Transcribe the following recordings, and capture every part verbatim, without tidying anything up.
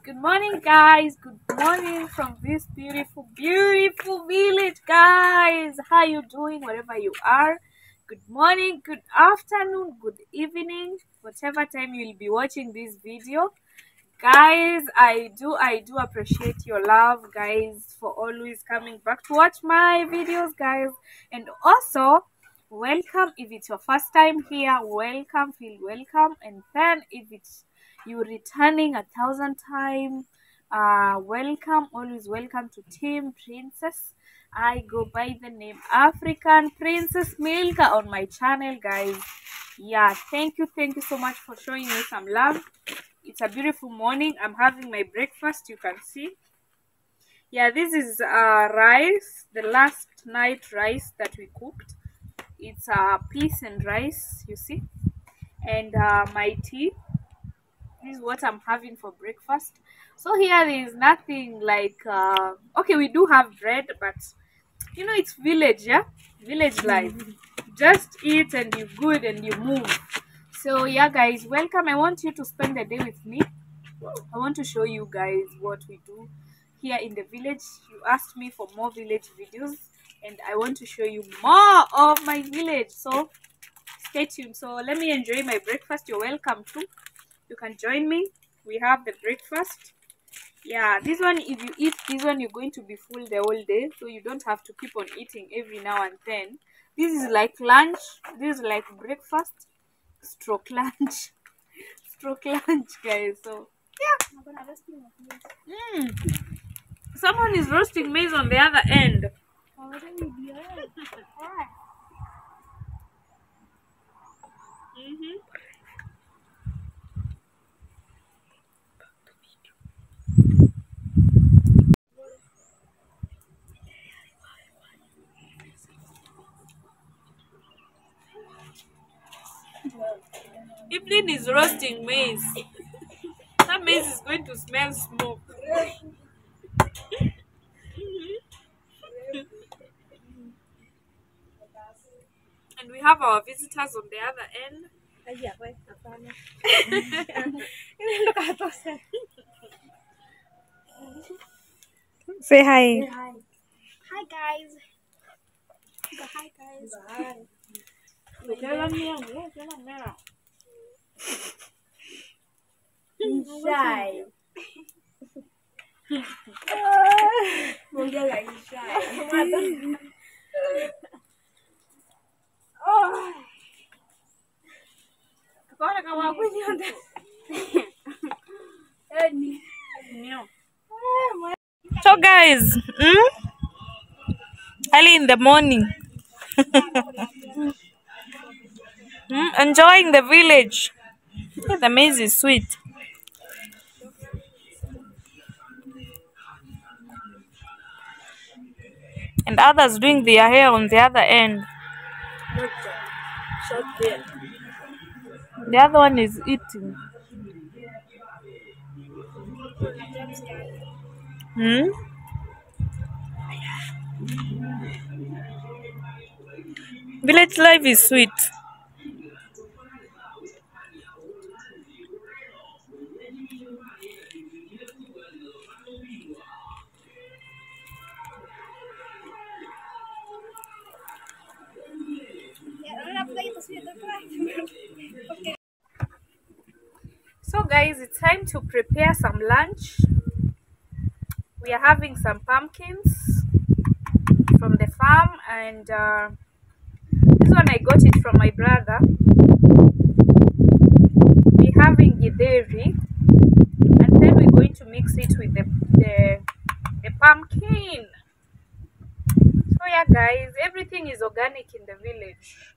Good morning, guys. Good morning from this beautiful, beautiful village, guys. How you doing wherever you are? Good morning, good afternoon, good evening, whatever time you will be watching this video. Guys, I do I do appreciate your love, guys, for always coming back to watch my videos, guys. And also, welcome if it's your first time here. Welcome, feel welcome. And then if it's you returning a thousand times, uh welcome, always welcome to Team Princess. I go by the name African Princess Milka on my channel, guys. Yeah, thank you thank you so much for showing me some love. It's a beautiful morning. I'm having my breakfast, you can see. Yeah, this is uh rice, the last night rice that we cooked. It's uh peas and rice, you see. And uh my tea. This is what I'm having for breakfast. So here there is nothing like uh okay, we do have bread, but you know it's village, yeah, village life. Just eat and you good and you move. So yeah, guys, welcome. I want you to spend the day with me. I want to show you guys what we do here in the village. You asked me for more village videos, and I want to show you more of my village. So stay tuned. So let me enjoy my breakfast. You're welcome too. You can join me. We have the breakfast. Yeah, this one, if you eat this one, you're going to be full the whole day, so you don't have to keep on eating every now and then. This is like lunch. This is like breakfast stroke lunch stroke lunch, guys. So yeah. Mm. Someone is roasting maize on the other end. Mm-hmm. Evelyn is roasting maize. That maize is going to smell smoke. And we have our visitors on the other end. Say hi. Say hi. Hi guys. Go hi guys. Bye. He's shy. Mungkin lagi shy. Oh. Kau nak kawan aku ni ada. So guys, mm? early in the morning, mm? enjoying the village. Yeah, the maize is sweet. And others doing their hair on the other end. Short there. The other one is eating. Hmm? Village life is sweet. So guys, it's time to prepare some lunch. We are having some pumpkins from the farm, and uh, this one I got it from my brother. We're having githeri, and then we're going to mix it with the, the, the pumpkin. So yeah guys, everything is organic in the village.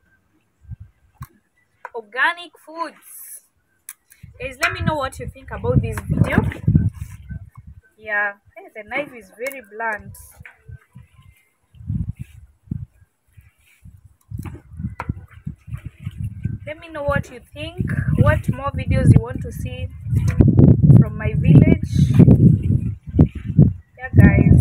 Organic foods. Guys, let me know what you think about this video. Yeah, hey, the knife is very blunt. Let me know what you think, what more videos you want to see from my village. Yeah guys.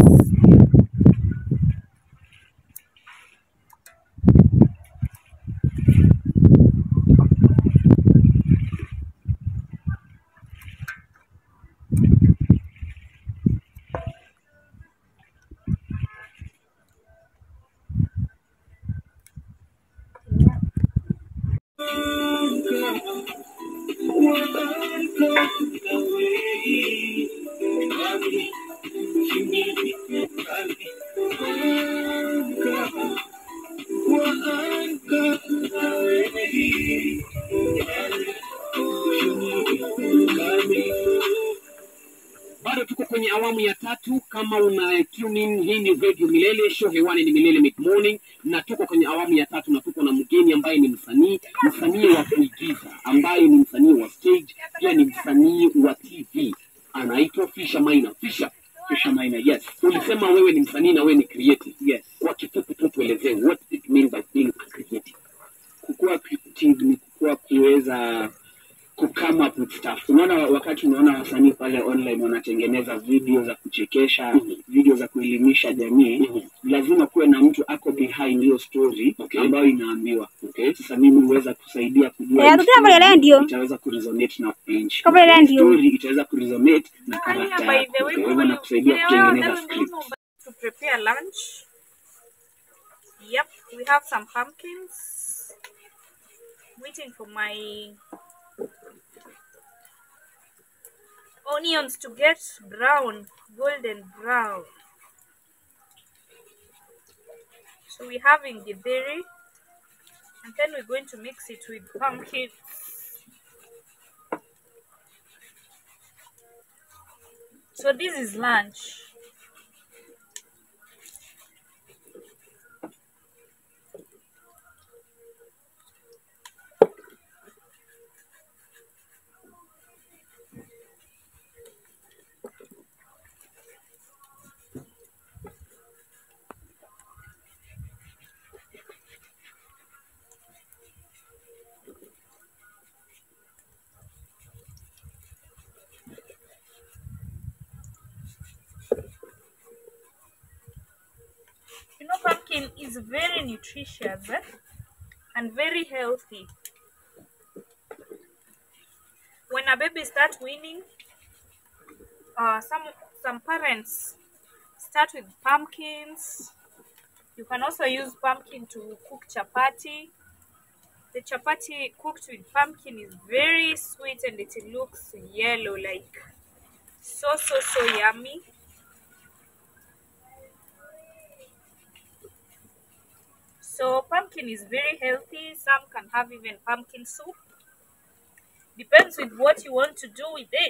Bado tuko kwenye awamu ya tatu. Kama una tune in, hii ni Radio Milele, show hewani ni Milele Mid Morning, na tuko kwenye awamu ya tatu na tuko na mgeni ambaye ni msanii, msanii wa kuigiza, ambaye ni msanii wa stage, pia ni msanii wa T V. Anaitwa Fisher Maina. Fisher, Fisher Maina, yes. Ulisema wewe ni msanii na wewe ni creative. Yes. Kwa kifupi tu tuelezee what it means by being a creative. Kukua creative ni kukua kuweza kukama up with stuff. Unaona wakati unaona wasanii pale online wanatengeneza video za kuchekesha, mm -hmm. video za kuelimisha jamii, mm -hmm. lazima kuwe na mtu ako behind hiyo story, okay. ambayo inaambiwa. Okay. Sasa mimi huweza kusaidia kujua yeah, itaweza kuresonate na page. Story itaweza kuresonate na character. By the way, na kusaidia kutengeneza script. To prepare lunch. Yep, we have some pumpkins. Waiting for my onions to get brown, golden brown. So we're having githeri, and then we're going to mix it with pumpkin. So this is lunch. You know, pumpkin is very nutritious eh? and very healthy. When a baby starts weaning, uh, some some parents start with pumpkins. You can also use pumpkin to cook chapati. The chapati cooked with pumpkin is very sweet and it looks yellow, like so so so yummy. So pumpkin is very healthy. Some can have even pumpkin soup. Depends with what you want to do with it.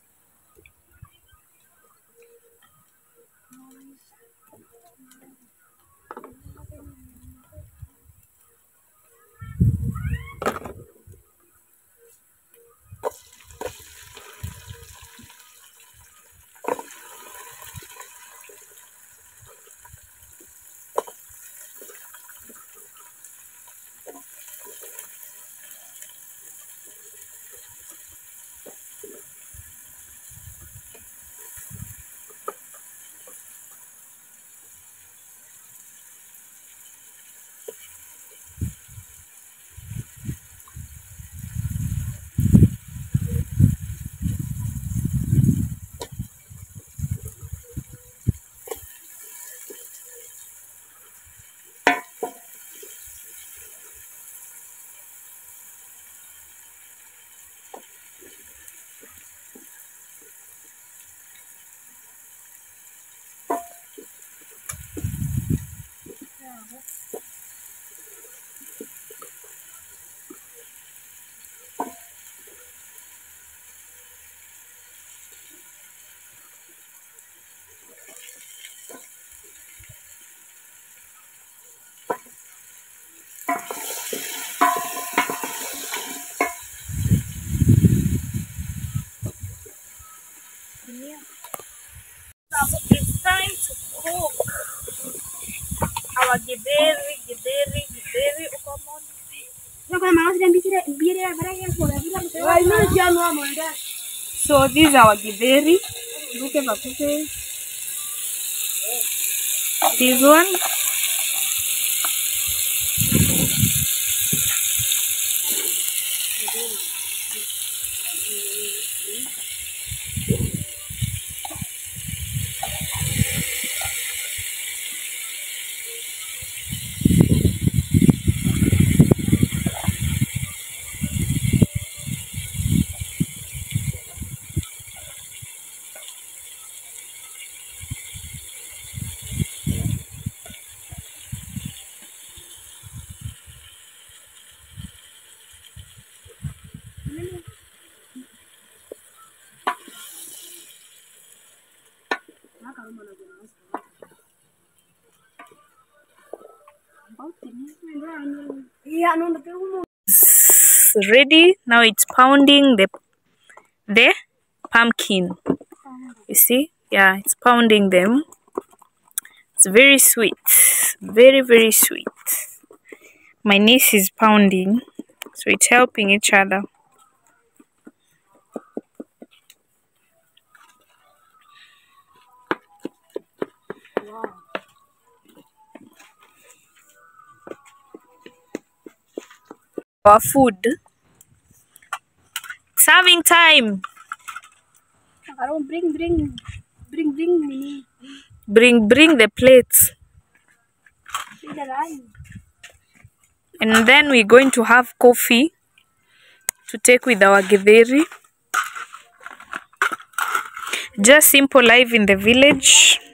It's time to cook our githeri, githeri, githeri. Oh, come on. So these are our githeri. Look at the this one. Yeah, no, no. It's ready. Now it's pounding the the pumpkin. You see? Yeah, it's pounding them. It's very sweet. Very, very sweet. My niece is pounding, so it's helping each other. Our food. Serving time. I don't bring, bring, bring, bring me. Bring, bring the plates. Bring the rice. And then we're going to have coffee to take with our githeri. Just simple life in the village.